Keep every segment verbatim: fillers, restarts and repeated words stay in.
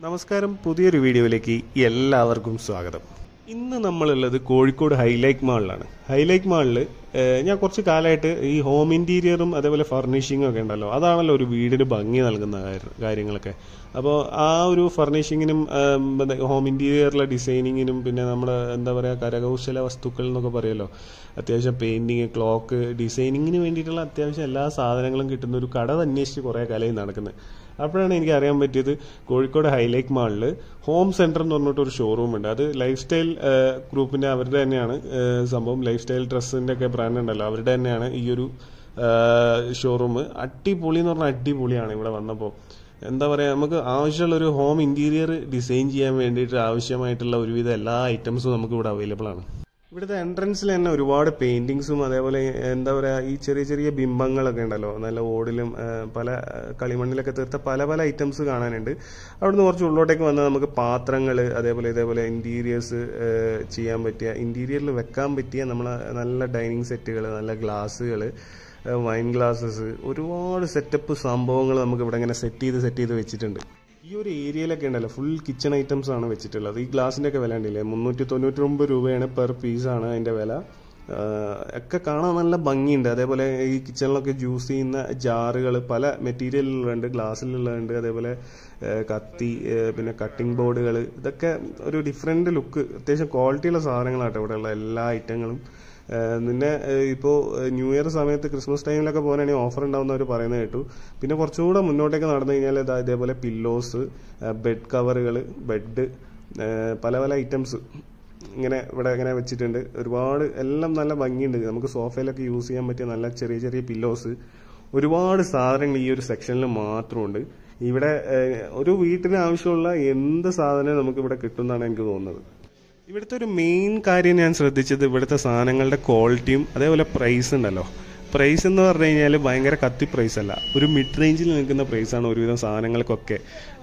നമസ്കാരം, പുതിയൊരു വീഡിയോയിലേക്ക് എല്ലാവർക്കും സ്വാഗതം. ഇന്ന് നമ്മളുള്ളത് കോഴിക്കോട് ഹൈലൈറ്റ് മാളിലാണ്. ഹൈലൈറ്റ് മാളിൽ ഞാൻ കുറച്ച് കാലമായിട്ട് ഈ ഹോം ഇൻറ്റീരിയറും അതേപോലെ ഫർണിഷിങ്ങും ഒക്കെ ഉണ്ടല്ലോ, അതാണല്ലോ ഒരു വീടിന് ഭംഗി നൽകുന്ന കാര്യങ്ങളൊക്കെ. അപ്പോൾ ആ ഒരു ഫർണിഷിങ്ങിനും ഹോം ഇൻറ്റീരിയറിലെ ഡിസൈനിങ്ങിനും പിന്നെ നമ്മൾ എന്താ പറയുക കരകൗശല വസ്തുക്കൾ എന്നൊക്കെ പറയുമല്ലോ, അത്യാവശ്യം പെയിൻറ്റിങ്, ക്ലോക്ക്, ഡിസൈനിങ്ങിന് വേണ്ടിയിട്ടുള്ള അത്യാവശ്യം എല്ലാ സാധനങ്ങളും കിട്ടുന്ന ഒരു കട അന്വേഷിച്ച് കുറേ കാലമായി നടക്കുന്നത്. അപ്പോഴാണ് എനിക്ക് അറിയാൻ പറ്റിയത് കോഴിക്കോട് ഹൈലൈറ്റ് മാളിൽ ഹോം സെൻറ്റർ എന്ന് പറഞ്ഞിട്ട് ഒരു ഷോറൂം ഉണ്ട്. അത് ലൈഫ് സ്റ്റൈൽ ഗ്രൂപ്പിൻ്റെ അവരുടെ തന്നെയാണ് സംഭവം. ലൈഫ് സ്റ്റൈൽ ഡ്രസ്സിൻ്റെ ഒക്കെ ബ്രാൻഡ് ഉണ്ടല്ലോ, അവരുടെ തന്നെയാണ് ഈ ഒരു ഷോറൂം. അടിപൊളി എന്ന് പറഞ്ഞാൽ അടിപൊളിയാണ്. ഇവിടെ വന്നപ്പോൾ എന്താ പറയുക, നമുക്ക് ആവശ്യമുള്ള ഒരു ഹോം ഇൻറ്റീരിയർ ഡിസൈൻ ചെയ്യാൻ വേണ്ടിയിട്ട് ആവശ്യമായിട്ടുള്ള ഒരുവിധ എല്ലാ ഐറ്റംസും നമുക്ക് ഇവിടെ അവൈലബിൾ ആണ്. ഇവിടുത്തെ എൻട്രൻസിൽ തന്നെ ഒരുപാട് പെയിന്റിങ്സും അതേപോലെ എന്താ പറയുക ഈ ചെറിയ ചെറിയ ബിംബങ്ങളൊക്കെ ഉണ്ടല്ലോ, നല്ല ഓടിലും പല കളിമണ്ണിലൊക്കെ തീർത്ത പല പല ഐറ്റംസ് കാണാനുണ്ട്. അവിടുന്ന് കുറച്ച് ഉള്ളോട്ടേക്ക് വന്നാൽ നമുക്ക് പാത്രങ്ങൾ അതേപോലെ ഇതേപോലെ ഇൻറ്റീരിയേഴ്സ് ചെയ്യാൻ പറ്റിയ, ഇൻറ്റീരിയറിൽ വെക്കാൻ പറ്റിയ നമ്മളെ നല്ല ഡൈനിങ് സെറ്റുകൾ, നല്ല ഗ്ലാസ്സുകൾ, വൈൻ ഗ്ലാസ്സസ്, ഒരുപാട് സെറ്റപ്പ് സംഭവങ്ങൾ നമുക്ക് ഇവിടെ ഇങ്ങനെ സെറ്റ് ചെയ്ത് സെറ്റ് ചെയ്ത് വെച്ചിട്ടുണ്ട്. ഈ ഒരു ഏരിയയിലൊക്കെ ഉണ്ടല്ലോ ഫുൾ കിച്ചൺ ഐറ്റംസ് ആണ് വെച്ചിട്ടുള്ളത്. ഈ ഗ്ലാസിൻ്റെ ഒക്കെ വില ഉണ്ടല്ലേ, മുന്നൂറ്റി തൊണ്ണൂറ്റി ഒമ്പത് രൂപയാണ് പെർ പീസാണ് അതിൻ്റെ വില. ഒക്കെ കാണാൻ നല്ല ഭംഗിയുണ്ട്. അതേപോലെ ഈ കിച്ചണിലൊക്കെ യൂസ് ചെയ്യുന്ന ജാറുകൾ പല മെറ്റീരിയലിലുണ്ട്, ഗ്ലാസ്സിലുള്ളതുണ്ട്, അതേപോലെ കത്തി, പിന്നെ കട്ടിംഗ് ബോർഡുകൾ, ഇതൊക്കെ ഒരു ഡിഫറെൻറ്റ് ലുക്ക്, അത്യാവശ്യം ക്വാളിറ്റിയുള്ള സാധനങ്ങളാട്ടോ ഇവിടെയുള്ള എല്ലാ ഐറ്റങ്ങളും. പിന്നെ ഇപ്പോൾ ന്യൂ ഇയർ സമയത്ത് ക്രിസ്മസ് ടൈമിലൊക്കെ പോകാനാണെങ്കിൽ ഓഫർ ഉണ്ടാവുന്നവർ പറയുന്നത് കേട്ടു. പിന്നെ കുറച്ചുകൂടെ മുന്നോട്ടേക്ക് നടന്നു കഴിഞ്ഞാൽ ഇതാ ഇതേപോലെ പില്ലോസ്, ബെഡ് കവറുകൾ, ബെഡ്, പല പല ഐറ്റംസ് ഇങ്ങനെ ഇവിടെ ഇങ്ങനെ വെച്ചിട്ടുണ്ട്. ഒരുപാട് എല്ലാം നല്ല ഭംഗിയുണ്ട്. നമുക്ക് സോഫയിലൊക്കെ യൂസ് ചെയ്യാൻ പറ്റിയ നല്ല ചെറിയ ചെറിയ പില്ലോസ്, ഒരുപാട് സാധനങ്ങൾ ഈ ഒരു സെക്ഷനിൽ മാത്രമുണ്ട്. ഇവിടെ ഒരു വീട്ടിന് ആവശ്യമുള്ള എന്ത് സാധനം നമുക്കിവിടെ കിട്ടുമെന്നാണ് എനിക്ക് തോന്നുന്നത്. ഇവിടുത്തെ ഒരു മെയിൻ കാര്യം ഞാൻ ശ്രദ്ധിച്ചത് ഇവിടുത്തെ സാധനങ്ങളുടെ ക്വാളിറ്റിയും അതേപോലെ പ്രൈസ് ഉണ്ടല്ലോ. പ്രൈസ് എന്ന് പറഞ്ഞു കഴിഞ്ഞാൽ ഭയങ്കര കത്തി പ്രൈസ് അല്ല, ഒരു മിഡ് റേഞ്ചിൽ നിൽക്കുന്ന പ്രൈസാണ് ഒരുവിധം സാധനങ്ങൾക്കൊക്കെ.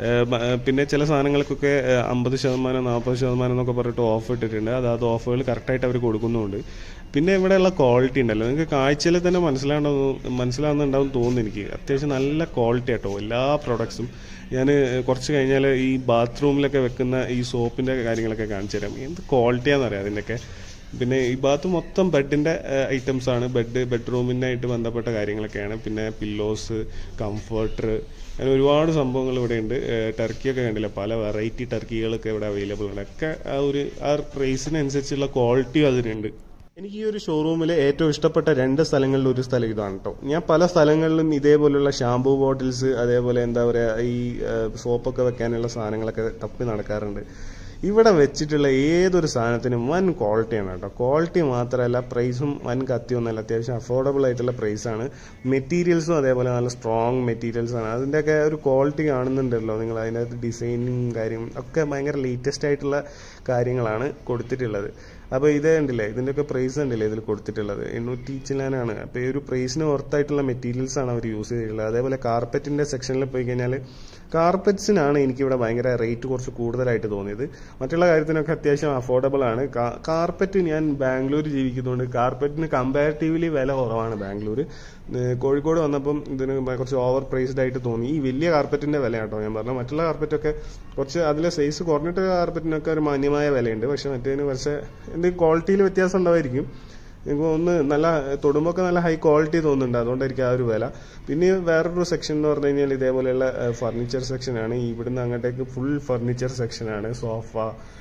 പിന്നെ ചില സാധനങ്ങൾക്കൊക്കെ അമ്പത് ശതമാനം നാൽപ്പത് ശതമാനം എന്നൊക്കെ പറഞ്ഞിട്ട് ഓഫ് ഇട്ടിട്ടുണ്ട്. അതായത് ഓഫറുകൾ കറക്റ്റായിട്ട് അവർ കൊടുക്കുന്നുമുണ്ട്. പിന്നെ ഇവിടെയുള്ള ക്വാളിറ്റി ഉണ്ടല്ലോ, നിങ്ങൾക്ക് കാഴ്ചയിൽ തന്നെ മനസ്സിലാവുന്ന മനസ്സിലാവുന്നുണ്ടാവും തോന്നുന്നു എനിക്ക്. അത്യാവശ്യം നല്ല ക്വാളിറ്റി ആട്ടോ എല്ലാ പ്രോഡക്ട്സും. ഞാൻ കുറച്ച് കഴിഞ്ഞാൽ ഈ ബാത്റൂമിലൊക്കെ വെക്കുന്ന ഈ സോപ്പിൻ്റെ കാര്യങ്ങളൊക്കെ കാണിച്ചു തരാം. എന്ത് ക്വാളിറ്റിയാണെന്നറിയാം അതിൻ്റെയൊക്കെ. പിന്നെ ഈ ബാത്ത് മൊത്തം ബെഡിൻ്റെ ഐറ്റംസാണ്, ബെഡ് ബെഡ്റൂമിനായിട്ട് ബന്ധപ്പെട്ട കാര്യങ്ങളൊക്കെയാണ്. പിന്നെ പില്ലോസ്, കംഫർട്ടർ, അങ്ങനെ ഒരുപാട് സംഭവങ്ങൾ ഇവിടെ ഉണ്ട്. ടർക്കിയൊക്കെ കണ്ടില്ല, പല വെറൈറ്റി ടർക്കികളൊക്കെ ഇവിടെ അവൈലബിൾ ആണ്. ഒക്കെ ആ ഒരു ആ പ്രൈസിനനുസരിച്ചുള്ള ക്വാളിറ്റിയും അതിനുണ്ട്. എനിക്ക് ഈ ഒരു ഷോറൂമിൽ ഏറ്റവും ഇഷ്ടപ്പെട്ട രണ്ട് സ്ഥലങ്ങളിൽ ഒരു സ്ഥലം ഇതാണ് കേട്ടോ. ഞാൻ പല സ്ഥലങ്ങളിലും ഇതേപോലുള്ള ഷാമ്പൂ ബോട്ടിൽസ് അതേപോലെ എന്താ പറയുക ഈ സോപ്പൊക്കെ വെക്കാനുള്ള സാധനങ്ങളൊക്കെ തപ്പി നടക്കാറുണ്ട്. ഇവിടെ വെച്ചിട്ടുള്ള ഏതൊരു സാധനത്തിനും വൻ ക്വാളിറ്റിയാണ് കേട്ടോ. ക്വാളിറ്റി മാത്രമല്ല, പ്രൈസും വൻ കത്തിയൊന്നുമല്ല, അത്യാവശ്യം അഫോർഡബിൾ ആയിട്ടുള്ള പ്രൈസാണ്. മെറ്റീരിയൽസും അതേപോലെ നല്ല സ്ട്രോങ് മെറ്റീരിയൽസാണ്. അതിൻ്റെയൊക്കെ ഒരു ക്വാളിറ്റി കാണുന്നുണ്ടല്ലോ നിങ്ങൾ. അതിൻ്റെ അകത്ത് ഡിസൈനിങ് കാര്യം ഒക്കെ ഭയങ്കര ലേറ്റസ്റ്റ് ആയിട്ടുള്ള കാര്യങ്ങളാണ് കൊടുത്തിട്ടുള്ളത്. അപ്പോൾ ഇതേ ഉണ്ടല്ലേ, ഇതിൻ്റെയൊക്കെ പ്രൈസ് ഉണ്ടല്ലേ ഇതിൽ കൊടുത്തിട്ടുള്ളത്, എണ്ണൂറ്റി ചില്ലാനാണ്. അപ്പോൾ ഈ ഒരു പ്രൈസിന് വർത്തായിട്ടുള്ള മെറ്റീരിയൽസാണ് അവർ യൂസ് ചെയ്തിട്ടുള്ളത്. അതേപോലെ കാർപ്പറ്റിൻ്റെ സെക്ഷനിൽ പോയി കഴിഞ്ഞാൽ കാർപ്പറ്റ്സിനാണ് എനിക്കിവിടെ ഭയങ്കര റേറ്റ് കുറച്ച് കൂടുതലായിട്ട് തോന്നിയത്. മറ്റുള്ള കാര്യത്തിനൊക്കെ അത്യാവശ്യം അഫോർഡബിൾ ആണ്. കാർപ്പറ്റ് ഞാൻ ബാംഗ്ലൂർ ജീവിക്കുന്നതുകൊണ്ട് കാർപ്പറ്റിന് കമ്പാരിറ്റീവ്ലി വില കുറവാണ് ബാംഗ്ലൂർ. കോഴിക്കോട് വന്നപ്പം ഇതിന് കുറച്ച് ഓവർ പ്രൈസ്ഡ് ആയിട്ട് തോന്നി. ഈ വലിയ കാർപ്പറ്റിൻ്റെ വില കേട്ടോ ഞാൻ പറഞ്ഞു. മറ്റുള്ള കാർപ്പറ്റൊക്കെ കുറച്ച് അതിലെ സൈസ് കുറഞ്ഞിട്ട് കാർപ്പറ്റിനൊക്കെ ഒരു മാന്യമായ വിലയുണ്ട്. പക്ഷെ മറ്റേതിന് കുറച്ച് എന്തെങ്കിലും ക്വാളിറ്റിയിൽ വ്യത്യാസം ഉണ്ടാവായിരിക്കും. എനിക്ക് ഒന്ന് നല്ല തൊടുമ്പൊക്കെ നല്ല ഹൈ ക്വാളിറ്റി തോന്നുന്നുണ്ട്, അതുകൊണ്ടായിരിക്കും ആ ഒരു വില. പിന്നെ വേറൊരു സെക്ഷൻ എന്ന് പറഞ്ഞു കഴിഞ്ഞാൽ ഇതേപോലെയുള്ള ഫർണിച്ചർ സെക്ഷനാണ്. ഇവിടുന്ന് അങ്ങോട്ടേക്ക് ഫുൾ ഫർണിച്ചർ സെക്ഷനാണ്. സോഫ,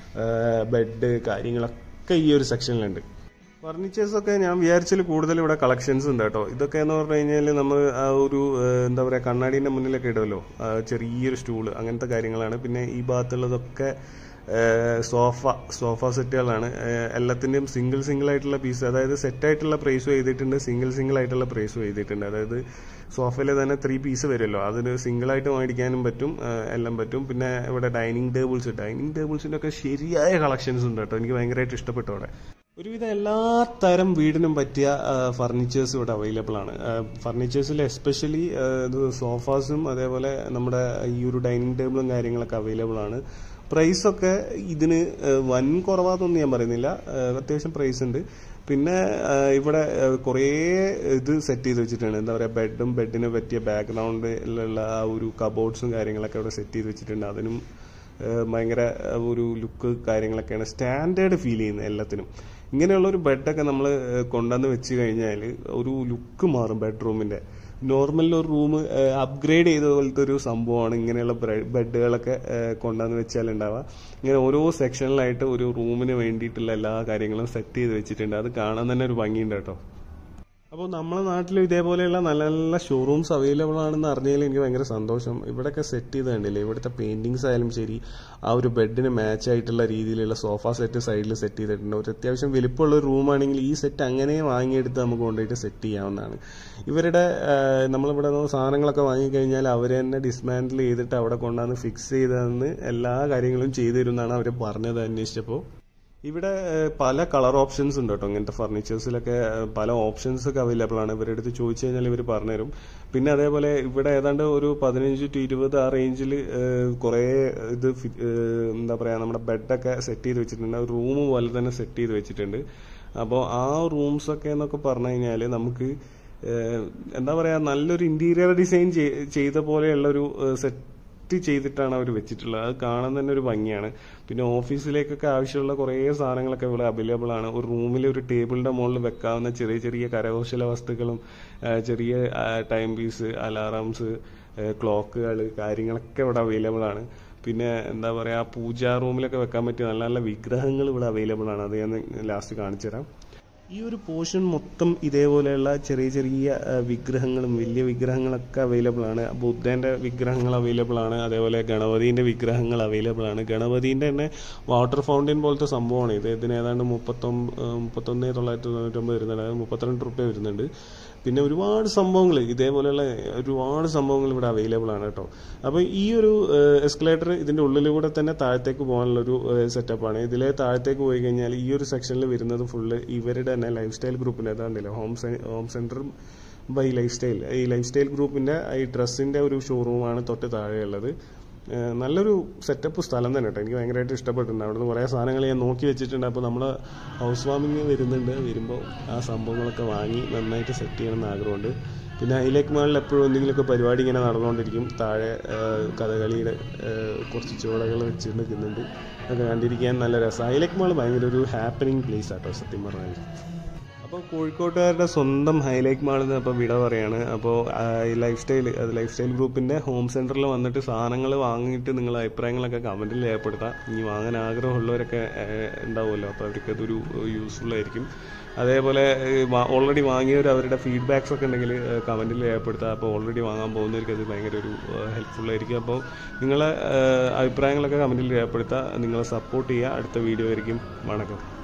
ബെഡ് കാര്യങ്ങളൊക്കെ ഈ ഒരു സെക്ഷനിലുണ്ട്. ഫർണിച്ചേഴ്സൊക്കെ ഞാൻ വിചാരിച്ചാൽ കൂടുതൽ ഇവിടെ കളക്ഷൻസ് ഉണ്ട് കേട്ടോ. ഇതൊക്കെ എന്ന് പറഞ്ഞു കഴിഞ്ഞാൽ നമ്മൾ ആ ഒരു എന്താ പറയുക കണ്ണാടീൻ്റെ മുന്നിലൊക്കെ ഇടുമല്ലോ, ചെറിയൊരു സ്റ്റൂള്, അങ്ങനത്തെ കാര്യങ്ങളാണ്. പിന്നെ ഈ ഭാഗത്തുള്ളതൊക്കെ സോഫ സോഫ സെറ്റുകളാണ്. എല്ലാത്തിൻ്റെയും സിംഗിൾ സിംഗിൾ ആയിട്ടുള്ള പീസ്, അതായത് സെറ്റായിട്ടുള്ള പ്രൈസും എഴുതിയിട്ടുണ്ട്, സിംഗിൾ സിംഗിൾ ആയിട്ടുള്ള പ്രൈസും എഴുതിയിട്ടുണ്ട്. അതായത് സോഫയിൽ തന്നെ ത്രീ പീസ് വരുമല്ലോ, അതിന് സിംഗിളായിട്ട് മേടിക്കാനും പറ്റും, എല്ലാം പറ്റും. പിന്നെ ഇവിടെ ഡൈനിങ് ടേബിൾസ് ഡൈനിങ് ടേബിൾസിൻ്റെ ഒക്കെ ശരിയായ കളക്ഷൻസ് ഉണ്ട് കേട്ടോ. എനിക്ക് ഭയങ്കരമായിട്ട് ഇഷ്ടപ്പെട്ടു. അവിടെ ഒരുവിധം എല്ലാ തരം വീടിനും പറ്റിയ ഫർണിച്ചേഴ്സ് ഇവിടെ അവൈലബിൾ ആണ്. ഫർണിച്ചേഴ്സിൽ എസ്പെഷ്യലി സോഫാസും അതേപോലെ നമ്മുടെ ഈ ഒരു ഡൈനിങ് ടേബിളും കാര്യങ്ങളൊക്കെ അവൈലബിൾ ആണ്. പ്രൈസൊക്കെ ഇതിന് വൻ കുറവാതൊന്നും ഞാൻ പറയുന്നില്ല, അത്യാവശ്യം പ്രൈസ് ഉണ്ട്. പിന്നെ ഇവിടെ കുറേ ഇത് സെറ്റ് ചെയ്ത് വെച്ചിട്ടുണ്ട്. എന്താ പറയുക, ബെഡും ബെഡിന് പറ്റിയ ബാക്ക്ഗ്രൗണ്ടിലുള്ള ആ ഒരു കബോർഡ്സും കാര്യങ്ങളൊക്കെ ഇവിടെ സെറ്റ് ചെയ്ത് വെച്ചിട്ടുണ്ട്. അതിനും ഭയങ്കര ഒരു ലുക്ക് കാര്യങ്ങളൊക്കെയാണ് സ്റ്റാൻഡേർഡ് ഫീൽ ചെയ്യുന്നത് എല്ലാത്തിനും. ഇങ്ങനെയുള്ള ഒരു ബെഡൊക്കെ നമ്മൾ കൊണ്ടുവന്ന് വെച്ച് കഴിഞ്ഞാൽ ഒരു ലുക്ക് മാറും ബെഡ്റൂമിന്റെ. നോർമൽ ഒരു റൂം അപ്ഗ്രേഡ് ചെയ്ത പോലത്തെ ഒരു സംഭവമാണ് ഇങ്ങനെയുള്ള ബെഡുകളൊക്കെ കൊണ്ടുവന്ന് വെച്ചാൽ ഉണ്ടാവുക. ഇങ്ങനെ ഓരോ സെക്ഷനിലായിട്ട് ഒരു റൂമിന് വേണ്ടിയിട്ടുള്ള എല്ലാ കാര്യങ്ങളും സെറ്റ് ചെയ്ത് വെച്ചിട്ടുണ്ട്. അത് കാണാൻ തന്നെ ഒരു ഭംഗിയുണ്ട് കേട്ടോ. അപ്പോൾ നമ്മുടെ നാട്ടിലും ഇതേപോലെയുള്ള നല്ല നല്ല ഷോറൂംസ് അവൈലബിൾ ആണെന്ന് അറിഞ്ഞതിൽ എനിക്ക് ഭയങ്കര സന്തോഷം. ഇവിടെയൊക്കെ സെറ്റ് ചെയ്ത് കണ്ടില്ലേ, ഇവിടുത്തെ പെയിന്റിങ്സ് ആയാലും ശരി, ആ ഒരു ബെഡിന് മാച്ച് ആയിട്ടുള്ള രീതിയിലുള്ള സോഫ സെറ്റ് സൈഡിൽ സെറ്റ് ചെയ്തിട്ടുണ്ട്. ഒരു അത്യാവശ്യം വലിപ്പമുള്ള ഒരു റൂമാണെങ്കിൽ ഈ സെറ്റ് അങ്ങനെ വാങ്ങിയെടുത്ത് നമുക്ക് കൊണ്ടുപോയിട്ട് സെറ്റ് ചെയ്യാവുന്നതാണ്. ഇവരുടെ നമ്മളിവിടെ സാധനങ്ങളൊക്കെ വാങ്ങിക്കഴിഞ്ഞാൽ അവർ തന്നെ ഡിസ്മാൻഡിൽ ചെയ്തിട്ട് അവിടെ കൊണ്ടുവന്ന് ഫിക്സ് ചെയ്തെന്ന് എല്ലാ കാര്യങ്ങളും ചെയ്തു തരുമെന്നാണ് അവർ പറഞ്ഞത് അന്വേഷിച്ചപ്പോൾ. ഇവിടെ പല കളർ ഓപ്ഷൻസ് ഉണ്ട് കേട്ടോ. ഇങ്ങനത്തെ ഫർണിച്ചേഴ്സിലൊക്കെ പല ഓപ്ഷൻസ് ഒക്കെ അവൈലബിൾ ആണ്. ഇവരുടെ അടുത്ത് ചോദിച്ചു കഴിഞ്ഞാൽ ഇവർ പറഞ്ഞുതരും. പിന്നെ അതേപോലെ ഇവിടെ ഏതാണ്ട് ഒരു പതിനഞ്ച് ടു ഇരുപത് ആ റേഞ്ചിൽ കുറേ ഇത് എന്താ പറയുക നമ്മുടെ ബെഡൊക്കെ സെറ്റ് ചെയ്ത് വെച്ചിട്ടുണ്ട്. റൂം പോലെ തന്നെ സെറ്റ് ചെയ്ത് വെച്ചിട്ടുണ്ട്. അപ്പോൾ ആ റൂംസൊക്കെ എന്നൊക്കെ പറഞ്ഞു കഴിഞ്ഞാൽ നമുക്ക് എന്താ പറയുക നല്ലൊരു ഇന്റീരിയർ ഡിസൈൻ ചെയ്ത പോലെയുള്ളൊരു സെറ്റ് ചെയ്തിട്ടാണ് അവർ വെച്ചിട്ടുള്ളത്. അത് കാണാൻ തന്നെ ഒരു ഭംഗിയാണ്. പിന്നെ ഓഫീസിലേക്കൊക്കെ ആവശ്യമുള്ള കുറേ സാധനങ്ങളൊക്കെ ഇവിടെ അവൈലബിൾ ആണ്. ഒരു റൂമിൽ ഒരു ടേബിളിന്റെ മുകളിൽ വെക്കാവുന്ന ചെറിയ ചെറിയ കരകൗശല വസ്തുക്കളും ചെറിയ ടൈം പീസ്, അലാറംസ്, ക്ലോക്കുകൾ കാര്യങ്ങളൊക്കെ ഇവിടെ അവൈലബിൾ ആണ്. പിന്നെ എന്താ പറയുക പൂജാ റൂമിലൊക്കെ വെക്കാൻ പറ്റിയ നല്ല നല്ല വിഗ്രഹങ്ങൾ ഇവിടെ അവൈലബിൾ ആണ്. അത് ഞാൻ ലാസ്റ്റ് കാണിച്ചു തരാം. ഈ ഒരു പോർഷൻ മൊത്തം ഇതേപോലെയുള്ള ചെറിയ ചെറിയ വിഗ്രഹങ്ങളും വലിയ വിഗ്രഹങ്ങളൊക്കെ അവൈലബിൾ ആണ്. ബുദ്ധന്റെ വിഗ്രഹങ്ങൾ അവൈലബിൾ ആണ്. അതേപോലെ ഗണപതിന്റെ വിഗ്രഹങ്ങൾ അവൈലബിൾ ആണ്. ഗണപതിന്റെ തന്നെ വാട്ടർ ഫൗണ്ടൈൻ പോലത്തെ സംഭവമാണ് ഇത്. ഇതിന് ഏതാണ്ട് മുപ്പത്തൊമ്പത് മുപ്പത്തൊന്ന് തൊള്ളായിരത്തി തൊണ്ണൂറ്റൊമ്പത് വരുന്നുണ്ട്. അതായത് മുപ്പത്തിരണ്ട് റുപ്യ വരുന്നുണ്ട്. പിന്നെ ഒരുപാട് സംഭവങ്ങൾ ഇതേപോലെയുള്ള ഒരുപാട് സംഭവങ്ങൾ ഇവിടെ അവൈലബിൾ ആണ് കേട്ടോ. അപ്പോൾ ഈ ഒരു എസ്കലേറ്റർ ഇതിന്റെ ഉള്ളിലൂടെ തന്നെ താഴത്തേക്ക് പോകാനുള്ളൊരു സെറ്റപ്പാണ്. ഇതിലെ താഴത്തേക്ക് പോയി കഴിഞ്ഞാൽ ഈ ഒരു സെക്ഷനിൽ വരുന്നത് ഫുള്ള് ഇവരുടെ തന്നെ ലൈഫ് സ്റ്റൈൽ ഗ്രൂപ്പിന്റെ ഏതാണ്ടല്ലോ Home Home Centre by Lifestyle. ഈ ലൈഫ് സ്റ്റൈൽ ഗ്രൂപ്പിന്റെ ഈ ഡ്രസ്സിന്റെ ഒരു ഷോറൂമാണ് തൊട്ട് താഴെയുള്ളത്. നല്ലൊരു സെറ്റപ്പ് സ്ഥലം തന്നെ കേട്ടോ. എനിക്ക് ഭയങ്കരമായിട്ട് ഇഷ്ടപ്പെട്ടിട്ടുണ്ട്. അവിടുന്ന് കുറേ സാധനങ്ങൾ ഞാൻ നോക്കി വെച്ചിട്ടുണ്ട്. അപ്പോൾ നമ്മൾ ഹൗസ് വാമിങ് വരുന്നുണ്ട്. വരുമ്പോൾ ആ സംഭവങ്ങളൊക്കെ വാങ്ങി നന്നായിട്ട് സെറ്റ് ചെയ്യണമെന്ന് ആഗ്രഹമുണ്ട്. പിന്നെ ഹൈലൈറ്റ് മാളിൽ എപ്പോഴും എന്തെങ്കിലുമൊക്കെ പരിപാടി ഇങ്ങനെ നടന്നുകൊണ്ടിരിക്കും. താഴെ കഥകളിയുടെ കുറച്ച് ചുവടകൾ വെച്ച് നിൽക്കുന്നുണ്ട്. അതൊക്കെ കണ്ടിരിക്കാൻ നല്ല രസമാണ്. ഹൈലൈറ്റ് മാൾ ഭയങ്കര ഒരു ഹാപ്പനിങ് പ്ലേസ് ആട്ടോ സത്യം പറഞ്ഞാൽ. അപ്പോൾ കോഴിക്കോട്ടുകാരുടെ സ്വന്തം ഹൈലൈറ്റ് മാളിൽ നിന്ന് അപ്പോൾ വിട പറയാണ്. അപ്പോൾ ലൈഫ് സ്റ്റൈൽ അത് ലൈഫ് സ്റ്റൈൽ ഗ്രൂപ്പിൻ്റെ ഹോം സെൻറ്ററിൽ വന്നിട്ട് സാധനങ്ങൾ വാങ്ങിയിട്ട് നിങ്ങളുടെ അഭിപ്രായങ്ങളൊക്കെ കമൻറ്റിൽ രേഖപ്പെടുത്താം. ഇനി വാങ്ങാൻ ആഗ്രഹമുള്ളവരൊക്കെ ഉണ്ടാവുമല്ലോ, അപ്പോൾ അവർക്ക് അതൊരു യൂസ്ഫുൾ ആയിരിക്കും. അതേപോലെ ഓൾറെഡി വാങ്ങിയവർ അവരുടെ ഫീഡ്ബാക്സ് ഒക്കെ ഉണ്ടെങ്കിൽ കമൻറ്റിൽ രേഖപ്പെടുത്തുക. അപ്പോൾ ഓൾറെഡി വാങ്ങാൻ പോകുന്നവർക്ക് അത് ഭയങ്കര ഒരു ഹെൽപ്ഫുൾ ആയിരിക്കും. അപ്പോൾ നിങ്ങളെ അഭിപ്രായങ്ങളൊക്കെ കമൻറ്റിൽ രേഖപ്പെടുത്തുക. നിങ്ങളെ സപ്പോർട്ട് ചെയ്യുക. അടുത്ത വീഡിയോ ആയിരിക്കും. വണക്കം.